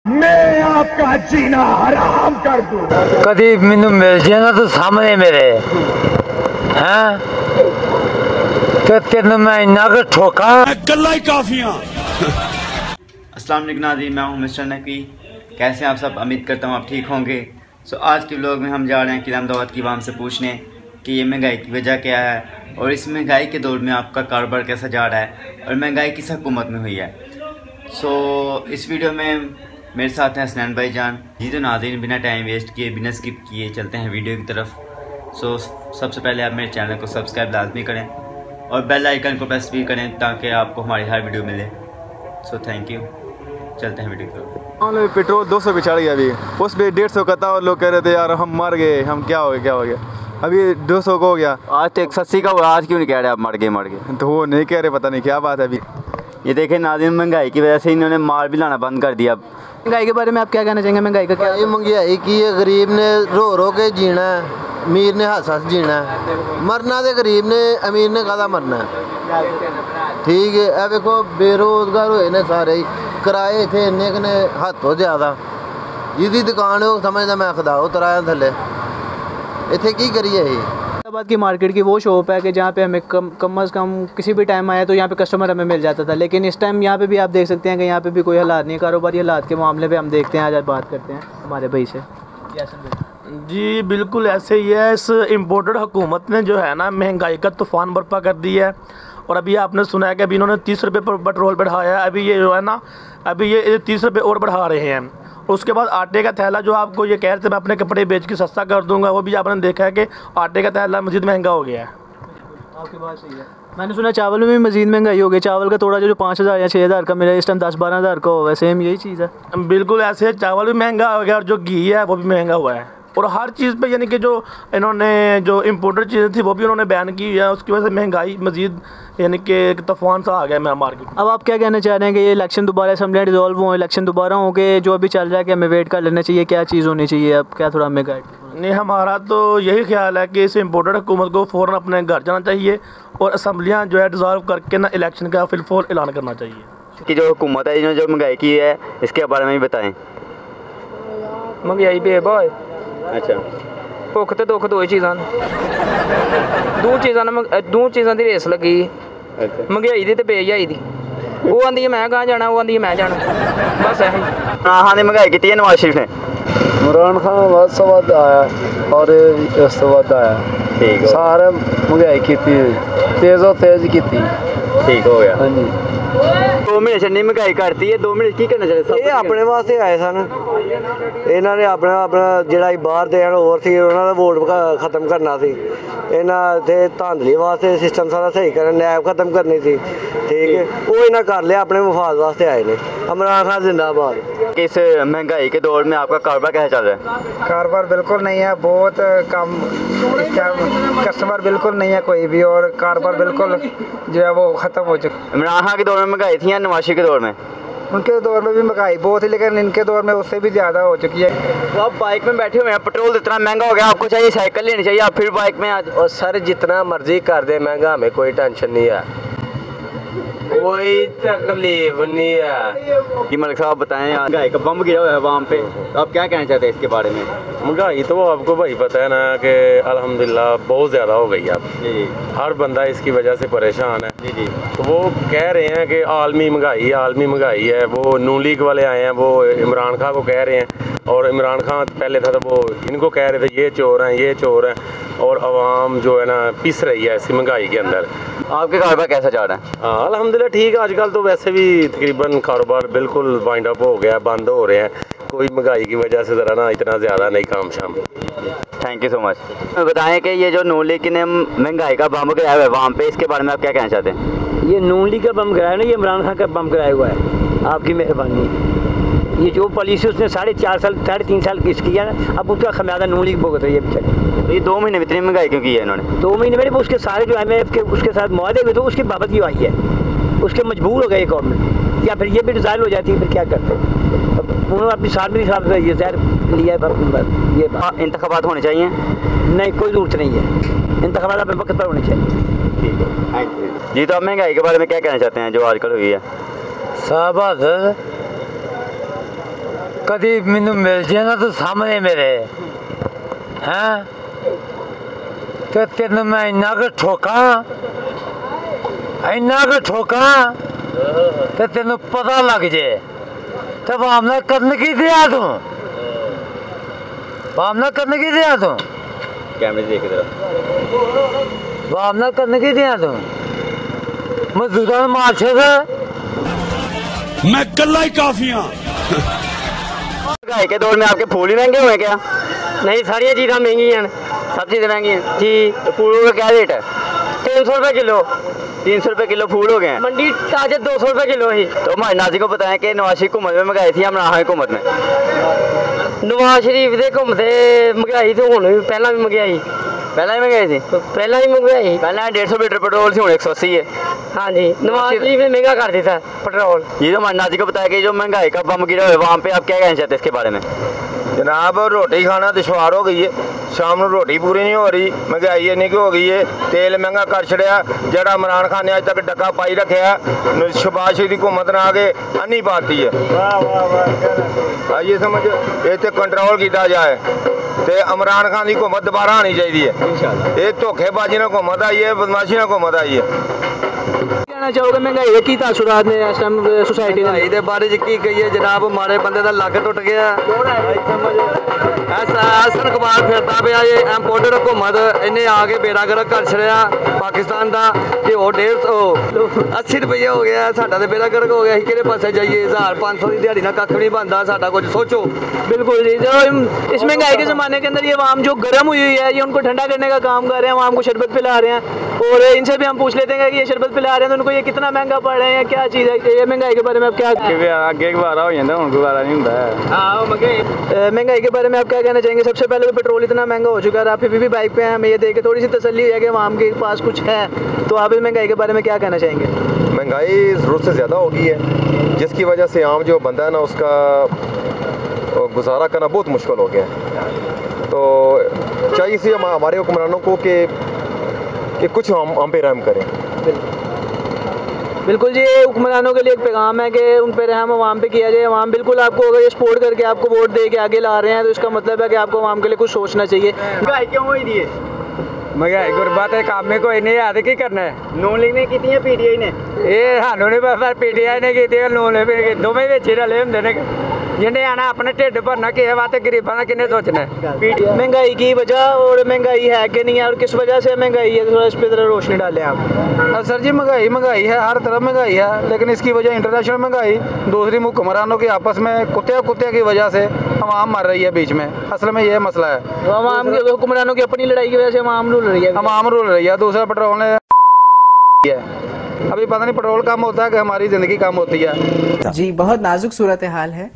मैं आपका जीना हराम कर दूं। कभी मैनू मिल जाए ना तो सामने मेरे हैं तो तेन मैं इन्ना को ठोका गल्ला ही काफियां। अस्सलाम वालेकुम नाज़रीन, मैं हूं मिस्टर नकवी। कैसे हैं आप सब? उम्मीद करता हूं आप ठीक होंगे। आज के व्लॉग में हम जा रहे हैं किरामदाबाद की आवाम से पूछने कि ये महंगाई की वजह क्या है और इस महंगाई के दौर में आपका कारोबार कैसा जा रहा है और महंगाई किस हुकूमत में हुई है। इस वीडियो में मेरे साथ हैं हसनैन भाई जान जी। तो नाज़रीन, बिना टाइम वेस्ट किए, बिना स्किप किए चलते हैं वीडियो की तरफ। सबसे पहले आप मेरे चैनल को सब्सक्राइब लाजमी करें और बेल आइकन को प्रेस भी करें ताकि आपको हमारी हर वीडियो मिले। Thank you. चलते हैं वीडियो की तरफ। पेट्रोल 200 पे चढ़ गया, अभी उस पर 150 का था और लोग कह रहे थे यार हम मर गए, हम क्या हो गया, अभी 200 का हो गया। आज तो 180 का हुआ, आज क्यों नहीं कह रहे आप मर गए? तो वो नहीं कह रहे, पता नहीं क्या बात है। अभी ये देखें नाज़रीन, महंगाई की वजह से इन्होंने माल भी लाना बंद कर दिया। महंगाई के बारे में आप क्या कहना चाहेंगे? महंगाई का क्या? महंगाई की है, गरीब ने रो रो के जीना है, अमीर ने हंस हंस जीना है। मरना तो गरीब ने, अमीर ने कादा मरना है। ठीक है, अब देखो बेरोजगार हुए ने सारे ही, किराए थे इन्ने कने हद तो ज़्यादा। जिसकी दुकान है वो समझदा मैं खुदा उतराया थले, इतने की करिए। हैदराबाद की मार्केट की वो शॉप है कि जहाँ पे हमें कम अज़ कम किसी भी टाइम आया तो यहाँ पे कस्टमर हमें मिल जाता था, लेकिन इस टाइम यहाँ पे भी आप देख सकते हैं कि यहाँ पे भी कोई हालात नहीं है। कारोबारी हालात के मामले पे हम देखते हैं, आज बात करते हैं हमारे भाई से। जी बिल्कुल ऐसे ही है। इस इम्पोर्टेड हुकूमत ने जो है ना महंगाई का तूफ़ान बर्पा कर दिया है। और अभी आपने सुना है कि अभी इन्होंने 30 रुपये पर पेट्रोल बढ़ाया है। अभी ये जो है ना, अभी ये 30 रुपये और बढ़ा रहे हैं। उसके बाद आटे का थैला जो आपको ये कह रहे थे मैं अपने कपड़े बेच के सस्ता कर दूंगा, वो भी आपने देखा है कि आटे का थैला मज़ीद महंगा हो गया है। आपकी बात सही है। मैंने सुना चावल में भी मज़ीद महंगाई हो गई। चावल का थोड़ा जो 5,000 या 6,000 का मिला, इस टाइम 10-12,000 का होगा। सेम यही चीज़ है। बिल्कुल ऐसे, चावल भी महंगा हो गया और जो घी है वो भी महंगा हुआ है। और हर चीज़ पे यानी कि जो इन्होंने जो इम्पोर्टेड चीज़ें थी वो भी उन्होंने बैन की है। उसकी वजह से महंगाई मज़ीद यानी कि एक तूफान सा आ गया मैं मार्केट। अब आप क्या कहना चाह रहे हैं कि ये इलेक्शन दोबारा असेंबली डिसॉल्व हो, इलेक्शन दोबारा हो के जो अभी चल रहा है कि हमें वेट कर लेना चाहिए? क्या चीज़ होनी चाहिए? अब क्या थोड़ा हमें गाइड? नहीं, हमारा तो यही ख्याल है कि इस इम्पोर्टेड हुकूमत को फ़ौरन अपने घर जाना चाहिए और असम्बलियाँ जो है डिसॉल्व करके ना इलेक्शन का फिलफोल ऐलान करना चाहिए। कि जो हुकूमत है इन्होंने जो महंगाई की है इसके बारे में भी बताएं। महंगाई बे भाई, अच्छा भुख तो दुख दो चीज़ां, दो चीज़ों की रेस लगी। महंगाई दी ते बेहयाई दी। वो आंदी है मैं कहाँ जाना, वो आंदी है मैं जाना, बस है। हाँ ने महंगाई की है नवाज शरीफ ने। इमरान खान बहुत सवाद आया और इस सवाद आया। ठीक है, सारे महंगाई की तेज की। ठीक हो गया। हाँ जी, 2 महीने चन्नी महंगाई करती है। 2 महीने की करना चाहिए? ये अपने वास्ते आए सन, इन्होंने अपना ਜਿਹੜਾ ਬਾਹਰ ਦੇ ਹੋਰ ਸੀ ਉਹਨਾਂ ਦਾ ਵੋਟ ਖਤਮ ਕਰਨਾ ਸੀ। ਇਹਨਾਂ ਤੇ ਧਾਂਦਲੀ ਵਾਸਤੇ ਸਿਸਟਮ ਸਾਰਾ ਸਹੀ ਕਰਨ, ਨੈਬ ਖਤਮ ਕਰਨੀ ਸੀ। ठीक है, वो इन्हें कर लिया, अपने मुफाद वास्ते आए ने। इमरान खान जिंदाबाद। इस महंगाई के दौर में आपका कारोबार कैसा चल रहा है? कारोबार बिल्कुल नहीं है, बहुत कम, कस्टमर बिल्कुल नहीं है कोई भी, और कारोबार बिल्कुल जो है वो ख़त्म हो चुका है। इमरान खान के दौर में महंगाई थी या नवाज शरीफ के दौर में? उनके दौर में भी महंगाई बहुत थी, लेकिन इनके दौर में उससे भी ज़्यादा हो चुकी है। तो आप बाइक में बैठे हुए हैं, पेट्रोल इतना महंगा हो गया, आपको चाहिए साइकिल लेनी चाहिए, आप फिर बाइक में आज। और सर जितना मर्जी कर दे महंगा, हमें कोई टेंशन नहीं है, कोई तकलीफ नहीं है। जी मलिक साहब बताएं, महंगाई का बम गिरा हुआ है आवाम पे, तो आप क्या कहना चाहते हैं इसके बारे में? महंगाई तो आपको भाई पता है ना कि अल्हम्दुलिल्लाह बहुत ज़्यादा हो गई है। जी, हर बंदा इसकी वजह से परेशान है। जी, तो वो कह रहे हैं कि आलमी महंगाई है। वो नून लीग वाले आए हैं, वो इमरान खान को कह रहे हैं, और इमरान खान पहले था तो वो इनको कह रहे थे ये चोर हैं, और आवाम जो है ना पिस रही है इसी महंगाई के अंदर। आपके कारोबार कैसा चल रहा है? हाँ अल्हम्दुलिल्लाह ठीक है। आजकल तो वैसे भी तकरीबन कारोबार बिल्कुल वाइंड अप हो गया, बंद हो रहे हैं। कोई महंगाई की वजह से ज़रा ना इतना ज़्यादा नहीं काम शाम। Thank you so much. बताएं कि ये जो नून लीग ने महंगाई का बम गिराया हुआ है वहाँ पे, इसके बारे में आप क्या कहना चाहते हैं? ये नून लीग का बम गिराया ना, ये इमरान खान का बम गिराया हुआ है। आपकी मेहरबानी। ये जो पॉलिसी उसने 3.5 साल किस किया ना, अब उसका खमियाजा नून लीग भुगत रही है बेचारी। तो ये 2 महीने में इतनी महंगाई क्यों की है इन्होंने? 2 महीने में उसके सारे जो IMF के उसके साथ मुआहदे हुए थे उसकी बाबत क्यों आई है, उसके मजबूर हो गए गवर्नमेंट, या फिर ये भी डिज़ाइल हो जाती है, फिर क्या करते हैं? अब उन्होंने अपनी सार्वजनिक हिसाब से ये जहर लिया है। ये इंतखाबात होने चाहिए? नहीं, कोई ज़रूरत नहीं है, इंतखाबात अपने वक्त पर होने चाहिए। ठीक है, जी। तो आप महंगाई के बारे में क्या कहना चाहते हैं जो आजकल हुई है? साहब कभी मैनू मिल जाए ना तो सामने मेरे हैं तो तेन मैं इन्ना क ठोका तो तेन पता लग जाए तो वामना करने की दिया तू कैमरे देख रहा वामना करने की दिया तू मजदूर मार छे मैं कल्ला ही काफी हाँ। महंगाई के दौर में आपके फूल ही महंगे हुए क्या? नहीं सारी चीज़ें महंगी हैं, सब चीज़ें महंगी हैं जी। तो फूलों का क्या रेट है? 300 रुपये किलो। 300 रुपये किलो फूल हो गए हैं। मंडी ताजे 200 रुपये किलो ही। तो हमारे नाज़रीन को बताएं कि नवाज शरीफ हुकूमत में महंगाई थी या इमरान खान हुकूमत में? नवाज शरीफ दे घूमते महंगाई तो हुण भी पहला भी महंगाई पहला ही महंगाई थी। पहला ही महंगाई पहला 150 लीटर पेट्रोल थी, 180 है। हाँ जी, नवाज शरीफ ने महंगा कर दिया पेट्रोल। ये तो हमारे नाज़रीन को बताया कि जो महंगाई का बम गिरा हुआ है वहाँ पे आप क्या कहना चाहते हैं इसके बारे में? जनाब रोटी खाना दुश्वार हो गई है, शाम में रोटी पूरी नहीं हो रही, महंगाई इन्नी की हो गई है, तेल महंगा कर छड़िया। जड़ा इमरान खान ने अज तक डका पाई रखा शहबाज शरीफ की हुकूमत ने आके अन्नी पाती है। ये समझ इतने कंट्रोल किया जाए तो इमरान खान की हुकूमत दोबारा आनी चाहिए है। ये धोखेबाजी ने हुकूमत आई है, बदमाशी ने हुकूमत आई है। कहना चाहोगे महंगाई की तासुरात ने इस टाइम सोसाइटी महंगाई के बारे की कही जनाब, हमारे बंदे का लक टुट गया। हसन कुमार फिरता पाया ये इंपोर्टेड हुकूमत इन्हें आके बेड़ा गर्क कर छड़िया पाकिस्तान का कि वो 180 रुपये हो गया, साडा तो बेड़ा गर्क हो गया। कि पासे जाइए 1500 की दिहाड़ी ना कख नहीं बनता, साडा कुछ सोचो। बिल्कुल जी, जो इस महंगाई के ज़माने के अंदर ये आवाम जो गर्म हुई है ये उनको ठंडा करने का काम कर रहे हैं, आवाम को शरबत पिला रहे हैं। और इनसे भी हम पूछ लेते हैं कि ये शरबत पिला रहे हैं तो उनको ये कितना महंगा पड़ रहे हैं, क्या चीज़ है ये महंगाई के बारे में आप क्या आगे गुब्बारा हो जाता है, गुब्बारा नहीं होता। महंगाई के बारे में आप क्या कहना चाहेंगे? सबसे पहले तो पेट्रोल इतना महंगा हो चुका है, आप फिर भी बाइक पे हैं, हमें ये देख के थोड़ी सी तसल्ली हुई है कि आवाम के पास कुछ है, तो आप इस महंगाई के बारे में क्या कहना चाहेंगे? महंगाई ज़रूरत से ज़्यादा हो गई है, जिसकी वजह से आम जो बंदा है ना उसका गुजारा करना बहुत मुश्किल हो गया है। तो चाहिए सी हमारे हुक्मरानों को कि कुछ हम पे रहम करें। बिल्कुल जी, ये हुक्मरानों के लिए एक पैगाम है कि उन पर रहम आवाम पे किया जाए। आवाम बिल्कुल आपको अगर ये सपोर्ट करके आपको वोट दे के आगे ला रहे हैं तो इसका मतलब है कि आपको आवाम के लिए कुछ सोचना चाहिए। महंगाई क्यों हुई थी? महंगाई गुरबात है, काम में कोई नहीं आते की करना है। नून लीग ने की है पीटीआई ने? ये सानू नहीं पता, पीटीआई ने की नून लीग दोवें विच रले हुंदे ने। जिन्हें आना अपने ढिड भरना किए वास्ते गरीबों का किन्ने सोचना है। महंगाई की वजह और महंगाई है कि नहीं है और किस वजह से महंगाई है, थोड़ा इस पर जरा रोशनी डालें आप। सर जी महंगाई है, हर तरफ महंगाई है, लेकिन इसकी वजह इंटरनेशनल महंगाई, दूसरी हुक्मरानों की आपस में कुत्ते की वजह से आवाम मर रही है बीच में। असल में यह मसला है, आवाम के हुक्मरानों की अपनी लड़ाई की वजह से आवाम रूल रही है। दूसरा पेट्रोल ने अभी पता नहीं पेट्रोल कम होता है कि हमारी जिंदगी कम होती है। जी बहुत नाजुक सूरत हाल है।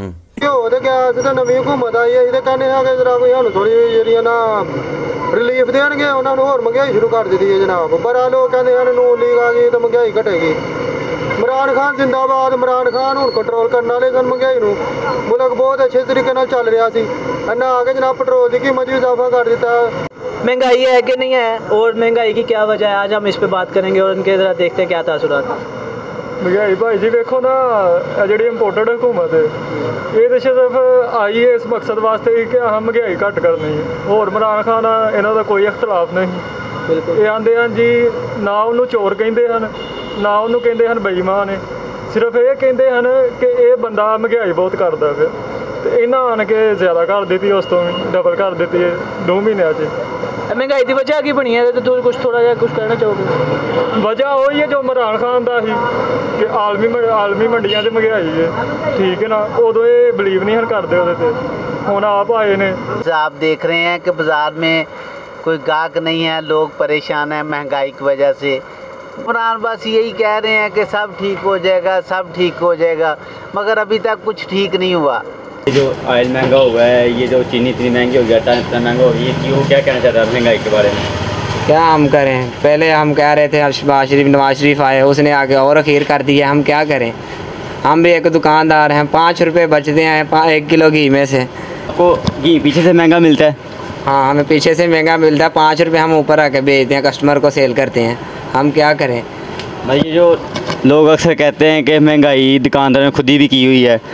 नवी हुकूमत आई है, कहने जरा कोई सानू थोड़ी जी ना रिलीफ देंगे, उन्होंने होर महंगाई शुरू कर दी है जनाब। बड़ा लोग कहते नून लीग आ गई तो महंगाई घटेगी। इमरान खान जिंदाबाद, इमरान खान हूँ कंट्रोल करने वाले सन महंगाई नूं। मुल्क बहुत अच्छे तरीके चल रहा सी, इन्हें आके जनाब पेट्रोल की कीमत भी इजाफा कर दिता। महंगाई है कि नहीं है और महंगाई की क्या वजह है, आज हम इस पे बात करेंगे और उनके जरा देखते हैं क्या तासुरात है। महंगाई भाई जी देखो ना, जी इंपोर्टेड हुकूमत है ये तो सिर्फ आई है इस मकसद वास्ते कि हम महंगाई घट करनी है। और इमरान खान इन्हों का कोई इख्तलाफ नहीं। ये आते हैं जी ना उन्होंने चोर कहते हैं ना उन्होंने कहते हैं बेईमान है, सिर्फ ये कहते हैं कि ये बंदा महंगाई बहुत करता है। तो इन्हें आन के ज़्यादा कर दी, उस तो भी डबल कर दी है 2 महीनों। महंगाई की वजह की बनी है तो कुछ थोड़ा जहा कुछ कहना चाहोगे? वजह वही है जो इमरान खान का ही कि आलमी मंडियां से महंगाई है, ठीक है ना। उदों ये बिलीव नहीं करते वो, हुण आप आए ने। आप देख रहे हैं कि बाज़ार में कोई गाहक नहीं है, लोग परेशान हैं महंगाई की वजह से। इमरान बस यही कह रहे हैं कि सब ठीक हो जाएगा, सब ठीक हो जाएगा, मगर अभी तक कुछ ठीक नहीं हुआ। ये जो ऑयल महंगा हुआ है, ये जो चीनी इतनी महंगी हो गया, आटा इतना महंगा हो गया, ये क्या कहना चाहता है महंगाई के बारे में? क्या हम करें, पहले हम कह रहे थे शहबाज शरीफ नवाज शरीफ आए, उसने आगे और अखीर कर दिया, हम क्या करें। हम भी एक दुकानदार हैं, 5 रुपये बचते हैं 1 किलो घी में से। आपको घी पीछे से महंगा मिलता है? हाँ हमें पीछे से महंगा मिलता है, 5 रुपये हम ऊपर आके बेचते हैं, कस्टमर को सेल करते हैं, हम क्या करें। भाई ये जो लोग अक्सर कहते हैं कि महंगाई दुकानदारों ने खुद ही भी की हुई है,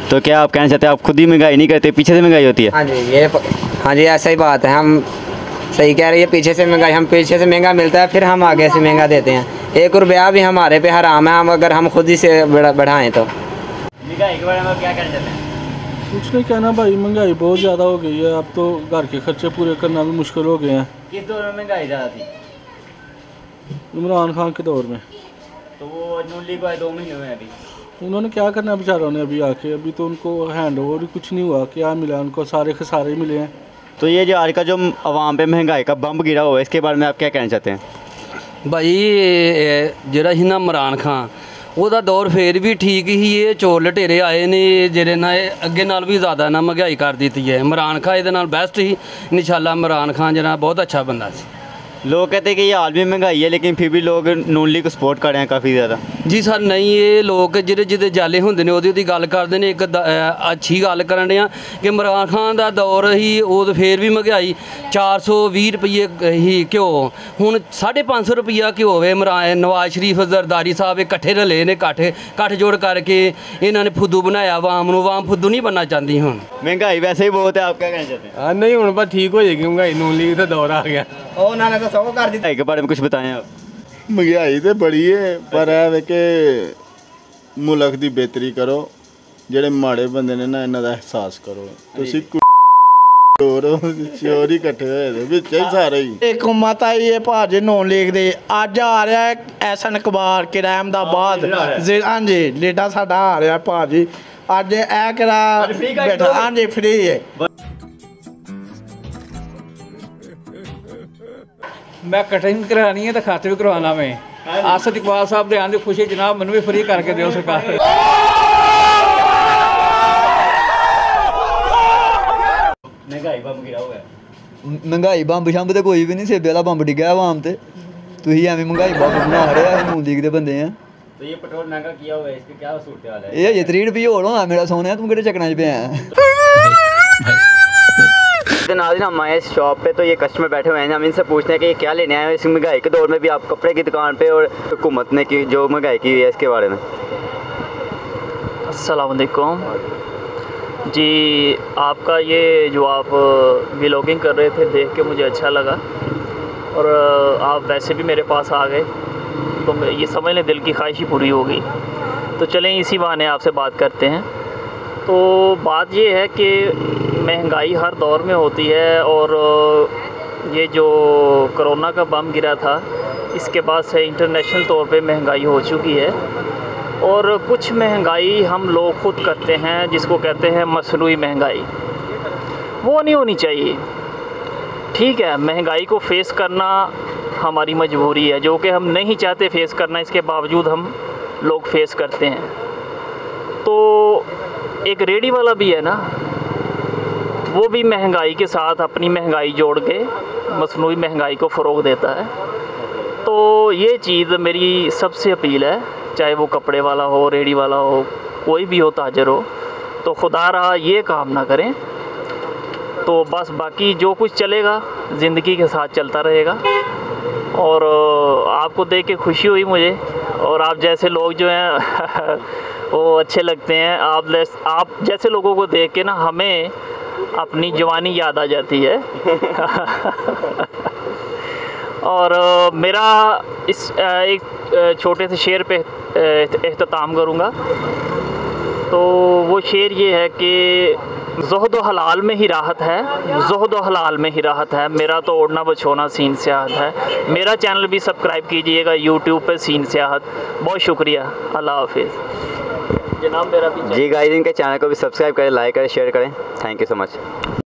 तो क्या आप कहना चाहते हैं आप खुद ही महंगाई नहीं करते, पीछे से महंगाई होती है? हाँ जी ऐसा ही बात है, हम सही कह रही है, पीछे से महंगाई, हम पीछे से महंगा मिलता है फिर हम आगे से महंगा देते हैं। 1 रुपया भी हमारे पे हराम है, हम अगर हम खुद ही से बढ़ाएं तो। महंगाई के बारे में क्या कहना चाहते हैं? कुछ नहीं कहना भाई, महंगाई बहुत ज़्यादा हो गई है, अब तो घर के खर्चे पूरे करना भी मुश्किल हो गए हैं। किस दौर में महंगाई ज़्यादा थी? इमरान खान के दौर में। तो वो नून लीग वाले 2 महीने हुए अभी, उन्होंने क्या करना बेचारों ने अभी आके, अभी तो उनको हैंड ओवर ही कुछ नहीं हुआ, क्या मिला उनको, सारे खसारे मिले हैं। तो ये जो आज का जो आवाम पे महंगाई का बम गिरा हुआ है, इसके बारे में आप क्या कहना चाहते हैं? भाई ਜਿਹੜਾ ਸੀ ਨਾ ਇਮਰਾਨ ਖਾਨ, ਉਹਦਾ ਦੌਰ ਫੇਰ ਵੀ ਠੀਕ ਹੀ, ਇਹ ਚੋਰ ਲਟੇਰੇ ਆਏ ਨੇ ਜਿਹੜੇ ਨਾ ਅੱਗੇ ਨਾਲ ਵੀ ਜ਼ਿਆਦਾ ਨਾ ਮਹਿੰਗਾਈ ਕਰ ਦਿੱਤੀ ਹੈ। ਇਮਰਾਨ ਖਾਨ ਇਹਦੇ ਨਾਲ ਬੈਸਟ ਹੀ, ਇਨਸ਼ਾਅੱਲਾ ਇਮਰਾਨ ਖਾਨ ਜਿਹੜਾ ਬਹੁਤ ਅੱਛਾ ਬੰਦਾ ਸੀ। लोग कहते हैं कि ये आलमी महंगाई है, लेकिन फिर भी लोग नून लीग को सपोर्ट कर रहे हैं काफ़ी ज़्यादा। जी सर नहीं, ये लोग ਜਿਹੜੇ ਜਾਲੇ ਹੁੰਦੇ ਨੇ ਉਹਦੀ ਗੱਲ ਕਰਦੇ ਨੇ, ਇੱਕ ਅੱਛੀ ਗੱਲ ਕਰਨ ਰਹੇ ਆ ਕਿ ਇਮਰਾਨ ਖਾਨ ਦਾ ਦੌਰ ਹੀ ਉਦੋਂ ਫੇਰ ਵੀ ਮਹਿੰਗਾਈ 420 ਰੁਪਏ ਹੀ ਘਿਓ, ਹੁਣ 550 ਰੁਪਈਆ ਘਿਓ ਹੋਵੇ। ਨਵਾਜ਼ ਸ਼ਰੀਫ ਜ਼ਰਦਾਰੀ ਸਾਹਿਬ ਇਕੱਠੇ ਰਲੇ ਨੇ, ਇਕੱਠ ਜੋੜ ਕਰਕੇ ਇਹਨਾਂ ਨੇ ਫੁੱਦੂ ਬਣਾਇਆ ਆਵਾਮ ਨੂੰ, ਆਵਾਮ ਫੁੱਦੂ ਨਹੀਂ ਬਣਨਾ ਚਾਹੁੰਦੀ। ਹੁਣ महंगाई वैसे ही बहुत है, आप क्या कहना चाहते हैं? नहीं हूँ बस ठीक हो जाएगी महंगाई, नून लीग का दौर आ गया। उन्होंने तो सब कर दी। के बारे में कुछ बताएं आप। महंगाई तो बड़ी है, पर है कि मुल्क की बेहतरी करो, जेडे माड़े बंदे ने ना इन्हां दा एहसास करो। तुसीं चोर ही इकट्ठे होए विच ही सारे ही। हुकूमत आई है भाजी नून लीग दी, अज आ रहा है एहसन इकबाल किराम दा बाद। हाँ जी लीडर साडा आ रहा भाजी, अज ए करा बैठा। हाँ जी फ्री है। मैं कटिंग करानी है तो खाते भी करवाना मैं। आसद इकबाल साहब दे आंदी खुशी जनाब मैनू भी फ्री करके दियो सरकार। महंगाई बम गिरा हुआ है। महंगाई बंब शंब तो कोई भी नहीं, सेबे वाला बंब डिग्या आवाम ते, तुही एवं महंगाई बंब बना रहे हैं, नून लीग दे बंदे हैं। तो ये पेट्रोल महंगा किया हुआ है, इसके क्या सूरत हाल है? ये 3 रुपये होर होना मेरा सोने, तुम किहड़े चक्करां च पे हैं? नाज़रीन हम आए इस शॉप पे, तो ये कस्टमर बैठे हुए हैं, हम इनसे पूछते हैं कि ये क्या लेने आए हैं इस महंगाई के दौर में भी। आप कपड़े की दुकान पे और हुकूमत ने की जो महंगाई की हुई है इसके बारे में। अस्सलाम वालेकुम जी, आपका ये जो आप व्लॉगिंग कर रहे थे देख के मुझे अच्छा लगा, और आप वैसे भी मेरे पास आ गए तो ये समझ लें दिल की ख्वाहिश ही पूरी हो गई। तो चलें इसी बहाने आपसे बात करते हैं। तो बात ये है कि महंगाई हर दौर में होती है, और ये जो कोरोना का बम गिरा था इसके बाद से इंटरनेशनल तौर पे महंगाई हो चुकी है, और कुछ महंगाई हम लोग ख़ुद करते हैं जिसको कहते हैं मसनूई महंगाई, वो नहीं होनी चाहिए। ठीक है, महंगाई को फ़ेस करना हमारी मजबूरी है, जो कि हम नहीं चाहते फ़ेस करना, इसके बावजूद हम लोग फ़ेस करते हैं। तो एक रेडी वाला भी है ना, वो भी महंगाई के साथ अपनी महंगाई जोड़ के मसनूई महंगाई को फ़रोग़ देता है। तो ये चीज़ मेरी सबसे अपील है, चाहे वो कपड़े वाला हो, रेडी वाला हो, कोई भी हो, ताजर हो, तो खुदा रहा ये काम ना करें। तो बस बाकी जो कुछ चलेगा ज़िंदगी के साथ चलता रहेगा। और आपको देख के खुशी हुई मुझे, और आप जैसे लोग जो हैं वो अच्छे लगते हैं। आप जैसे लोगों को देख के ना हमें अपनी जवानी याद आ जाती है। और मेरा इस एक छोटे से शेर पे इख्तिताम करूँगा। तो वो शेर ये है कि ज़ुहद हलाल में ही राहत है, ज़ुहद हलाल में ही राहत है, मेरा तो ओढ़ना बछोना सीन सियाहत है। मेरा चैनल भी सब्सक्राइब कीजिएगा यूट्यूब पे, सीन सियाहत। बहुत शुक्रिया, अल्लाह हाफिज़। जनाब मेरा भी जी गाइस, इनके चैनल को भी सब्सक्राइब करें, लाइक करें, शेयर करें। Thank you so much.